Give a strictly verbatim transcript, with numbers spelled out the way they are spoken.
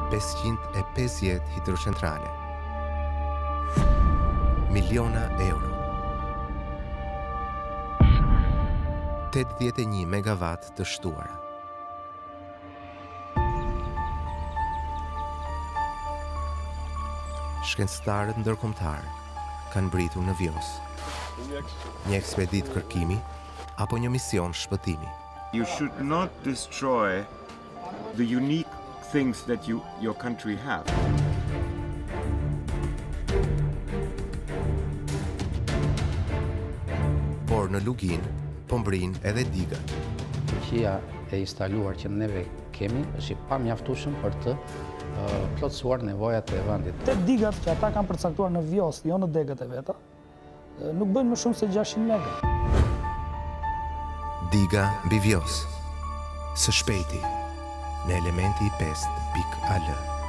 pesëqind e pesëdhjetë hidrocentrale. Miliona euro. tetëdhjetë e një megawatt të shtuara. Shkencëtarët ndërkombëtar kanë mbritur në Vjos. Një ekspedit kërkimi apo një mision shpëtimi. You should not destroy the unique things that you, your country have. Por në Lugin po mbrin edhe diga. Fuqia e instaluar që neve kemi është i pamjaftueshëm për të uh, plotësuar nevojat e vendit. Te digat që ata kanë përcaktuar në Vjos, jo në degët e veta, nuk bëjnë më shumë se gjashtëqind mega. Diga mbi Vjos. Së shpejti në Elementi pesë pikë al.